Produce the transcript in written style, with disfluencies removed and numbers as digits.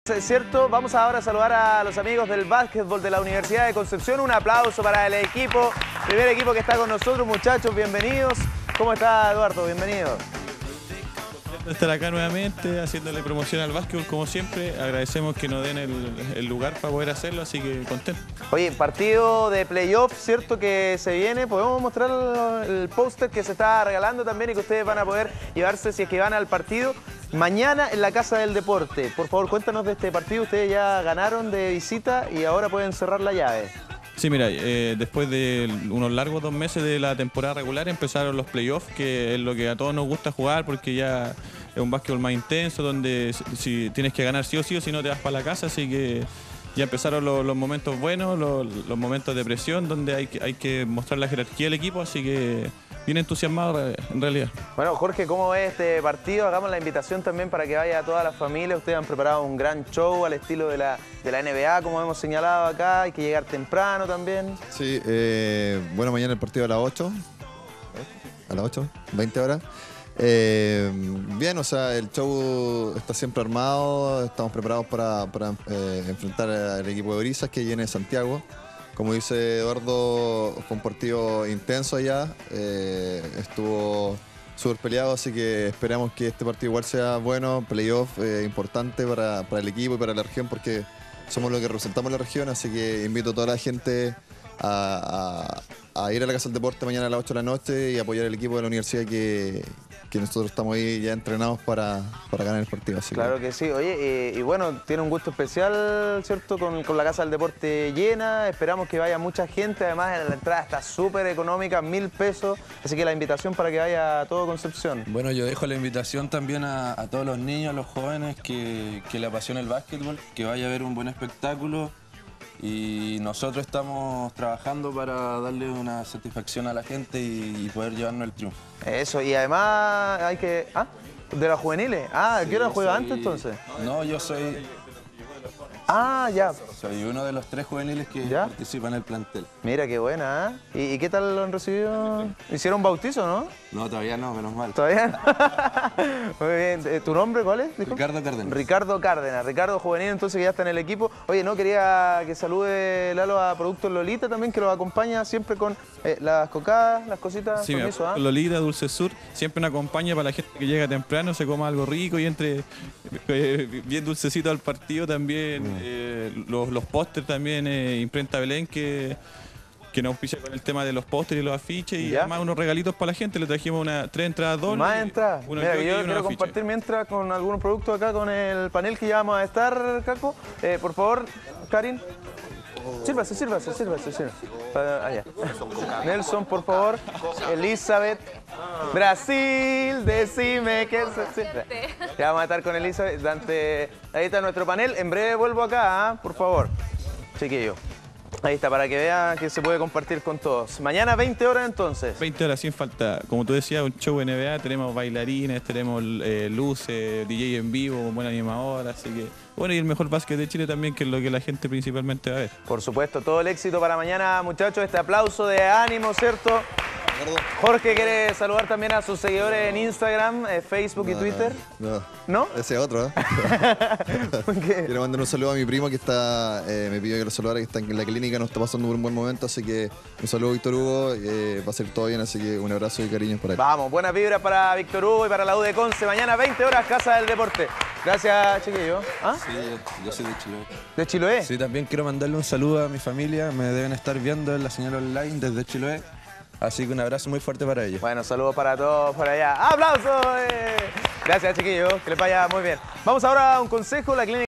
Es cierto, vamos ahora a saludar a los amigos del básquetbol de la Universidad de Concepción. Un aplauso para el equipo, primer equipo que está con nosotros, muchachos, bienvenidos. ¿Cómo está, Eduardo? Bienvenido. Estar acá nuevamente haciéndole promoción al básquetbol como siempre. Agradecemos que nos den el lugar para poder hacerlo, así que contento. Oye, partido de playoff, ¿cierto? Que se viene. Podemos mostrar el póster que se está regalando también y que ustedes van a poder llevarse si es que van al partido. Mañana en la Casa del Deporte. Por favor, cuéntanos de este partido. Ustedes ya ganaron de visita y ahora pueden cerrar la llave. Sí, mira, después de unos largos 2 meses de la temporada regular empezaron los playoffs, que es lo que a todos nos gusta jugar porque ya es un básquetbol más intenso, donde si tienes que ganar sí o sí, o si no te vas para la casa, así que ya empezaron los momentos buenos, los momentos de presión, donde hay que mostrar la jerarquía del equipo, así que bien entusiasmado en realidad. Bueno, Jorge, ¿cómo ves este partido? Hagamos la invitación también para que vaya toda la familia. Ustedes han preparado un gran show al estilo de la NBA, como hemos señalado acá. Hay que llegar temprano también. Sí, bueno, mañana el partido a las 8. A las 8, 20 horas. Bien, o sea, el show está siempre armado. Estamos preparados para enfrentar al equipo de Brisas que viene de Santiago. Como dice Eduardo, fue un partido intenso allá, estuvo súper peleado, así que esperamos que este partido igual sea bueno, playoff importante para el equipo y para la región, porque somos los que representamos la región, así que invito a toda la gente a ir a la Casa del Deporte mañana a las 8 de la noche y apoyar al equipo de la universidad que nosotros estamos ahí ya entrenados para ganar el partido. Así claro que sí. Oye, y bueno, tiene un gusto especial, ¿cierto? Con la Casa del Deporte llena. Esperamos que vaya mucha gente. Además, la entrada está súper económica, 1000 pesos. Así que la invitación para que vaya a todo Concepción. Bueno, yo dejo la invitación también a todos los niños, a los jóvenes que le apasiona el básquetbol, que vaya a ver un buen espectáculo. Y nosotros estamos trabajando para darle una satisfacción a la gente y poder llevarnos el triunfo. Eso, y además hay que... ¿Ah? ¿De las juveniles? Ah, ¿qué hora juega antes entonces? No, yo soy... Ah, ya. Soy uno de los 3 juveniles que participan en el plantel. Mira, qué buena, ¿eh? ¿Y qué tal lo han recibido? ¿Hicieron bautizo, no? No, todavía no, menos mal. ¿Todavía no? Muy bien. ¿Tu nombre cuál es? ¿Dijo? Ricardo Cárdenas. Ricardo Cárdenas. Ricardo Juvenil, entonces, que ya está en el equipo. Oye, no, quería que salude Lalo a Productos Lolita también, que los acompaña siempre con las cocadas, las cositas. Sí, permiso, ¿ah? Lolita, Dulce Sur, siempre nos acompaña para la gente que llega temprano, se coma algo rico y entre bien dulcecito al partido también. Los pósters también, Imprenta Belén, que nos auspicia con el tema de los pósteres y los afiches y además unos regalitos para la gente. Le trajimos 3 entradas dobles. Más entradas. Mira, yo quiero afiche. compartir mientras con algunos productos acá con el panel que ya vamos a estar, Caco. Por favor, Karin. Sírvase. Allá. Nelson, por favor. Elizabeth. Brasil, decime que ya vamos a estar con Elizabeth. Dante, ahí está nuestro panel. En breve vuelvo acá, por favor. Chiquillo. Ahí está, para que vean que se puede compartir con todos. Mañana 20 horas entonces. 20 horas sin falta. Como tú decías, un show NBA, tenemos bailarines, tenemos luces, DJ en vivo, un buen animador, así que... Bueno, y el mejor básquet de Chile también, que es lo que la gente principalmente va a ver. Por supuesto, todo el éxito para mañana, muchachos. Este aplauso de ánimo, ¿cierto? Jorge quiere saludar también a sus seguidores en Instagram, Facebook y Twitter. No. Ese es otro, ¿eh? Quiero mandar un saludo a mi primo que está, me pidió que lo saludara, que está en la clínica, nos está pasando por un buen momento, así que un saludo a Víctor Hugo, va a ser todo bien, así que un abrazo y cariños para él. Vamos, buenas vibras para Víctor Hugo y para la U de Conce. Mañana 20 horas, Casa del Deporte. Gracias, chiquillo. ¿Ah? Sí, yo soy de Chiloé. ¿De Chiloé? Sí, también quiero mandarle un saludo a mi familia, me deben estar viendo en la señal online desde Chiloé. Así que un abrazo muy fuerte para ellos. Bueno, saludos para todos por allá. ¡Aplausos! Gracias, chiquillos. Que les vaya muy bien. Vamos ahora a un consejo. La clínica